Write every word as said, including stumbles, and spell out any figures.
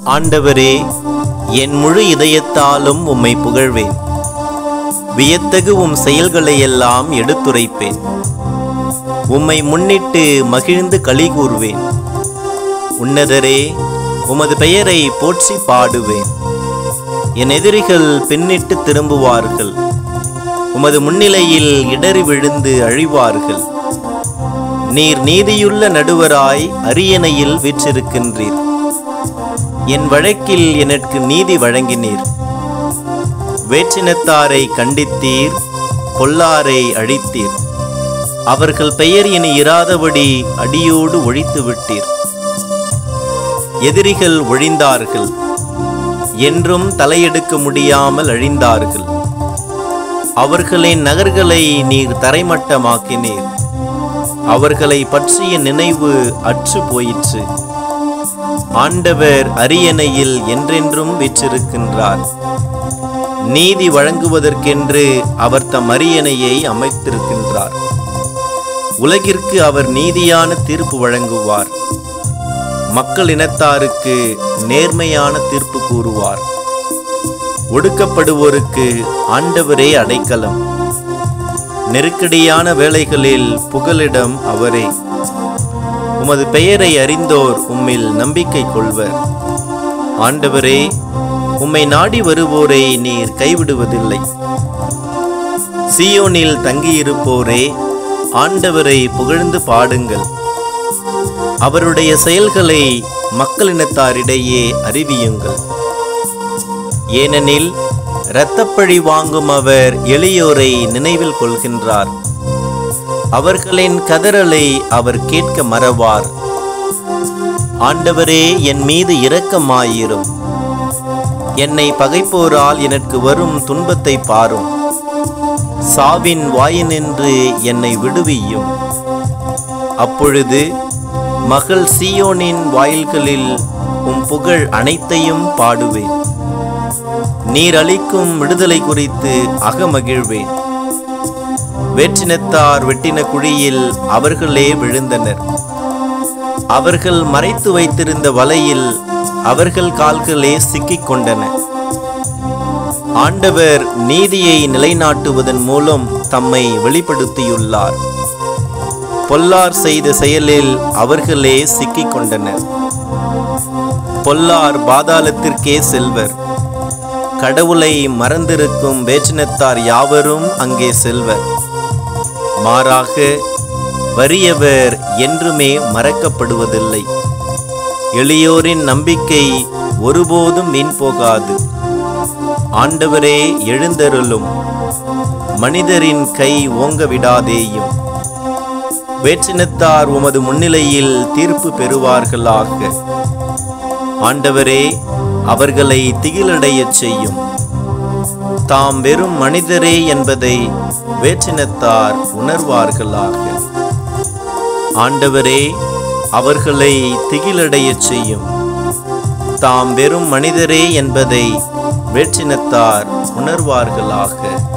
ஆண்டவரே, என் முழு இதயத்தாலும் உம்மை புகழ்வேன். வியத்தகு உம் செயல்களையெல்லாம் எடுத்துரைப்பேன். உம்மை முன்னிட்டு மகிழ்ந்து களி கூறுவேன். உன்னதரே, உமது பெயரை போற்றி பாடுவேன். என் எதிரிகள் பின்னிட்டு திரும்புவார்கள். உமது முன்னிலையில் இடறி விழுந்து அழிவார்கள். நீர் நீதியுள்ள நடுவராய் அரியணையில் வீற்றிருக்கின்றீர். என் வழக்கில் எனக்கு நீதி வழங்கினீர். வேற்றினத்தாரை கண்டித்தீர், பொல்லாரை அழித்தீர். அவர்கள் பெயர் இனி இராதபடி அடியோடு ஒழித்து விட்டீர். எதிரிகள் ஒழிந்தார்கள், என்றும் தலையெடுக்க முடியாமல் அழிந்தார்கள். அவர்களின் நகர்களை நீர் தரைமட்டமாக்கினீர். அவர்களை பற்றிய நினைவு அற்று போயிற்று. ஆண்டவர் அரியணையில் என்றென்றும் வீற்றிருக்கின்றார். நீதி வழங்குவதற்கென்று அவர் தம் அரியணையை அமைத்திருக்கின்றார். உலகிற்கு அவர் நீதியான தீர்ப்பு வழங்குவார். மக்கள் இனத்தாருக்கு நேர்மையான தீர்ப்பு கூறுவார். ஒடுக்கப்படுவோருக்கு ஆண்டவரே அடைக்கலம். நெருக்கடியான வேளைகளில் புகலிடம் அவரே. உமது பெயரை அறிந்தோர் உம்மில் நம்பிக்கை கொள்வர். ஆண்டவரே, உம்மை நாடி வருவோரை நீர் கைவிடுவதில்லை. சீயோனில் தங்கியிருப்போரே, ஆண்டவரை புகழ்ந்து பாடுங்கள். அவருடைய செயல்களை மக்களினத்தாரிடையே அறிவியுங்கள். ஏனெனில் இரத்தப்பழி வாங்கும் அவர் எளியோரை நினைவில் கொள்கின்றார். அவர்களின் கதறலை அவர் கேட்க மறவார். ஆண்டவரே, என் மீது இரக்கமாயிரும். என்னை பகைப்போரால் எனக்கு வரும் துன்பத்தை பாரும். சாவின் வாயினின்று என்னை விடுவியும். அப்பொழுது மகள் சீயோனின் வாயில்களில் உம் புகழ் அனைத்தையும் பாடுவேன். நீர் அளிக்கும் விடுதலை குறித்து அகமகிழ்வேன். வேற்றினத்தார் வெட்டின குழியில் அவர்களே விழுந்தனர். அவர்கள் மறைத்து வைத்திருந்த வலையில் அவர்கள் கால்களே சிக்கிக் கொண்டன. ஆண்டவர் நீதியை நிலைநாட்டுவதன் மூலம் தம்மை வெளிப்படுத்தியுள்ளார். பொல்லார் செய்த செயலில் அவர்களே சிக்கிக் கொண்டனர். பொல்லார் பாதாளத்திற்கே செல்வர். கடவுளை மறந்திருக்கும் வேற்றினத்தார் யாவரும் அங்கே செல்வர். மாறாக வறியவர் என்றுமே மறக்கப்படுவதில்லை. எளியோரின் நம்பிக்கை ஒருபோதும் வீண் போகாது. ஆண்டவரே, எழுந்தருளும். மனிதரின் கை ஓங்க விடாதேயும். வேற்றினத்தார் உமது முன்னிலையில் தீர்ப்பு பெறுவார்களாக. ஆண்டவரே, அவர்களை திகிலடையச் செய்யும். தாம் வெறும் மனிதரே என்பதை வேற்றினத்தார் உணர்வார்களாக. ஆண்டவரே, அவர்களை திகிலடையச் செய்யும். தாம் வெறும் மனிதரே என்பதை வேற்றினத்தார் உணர்வார்களாக.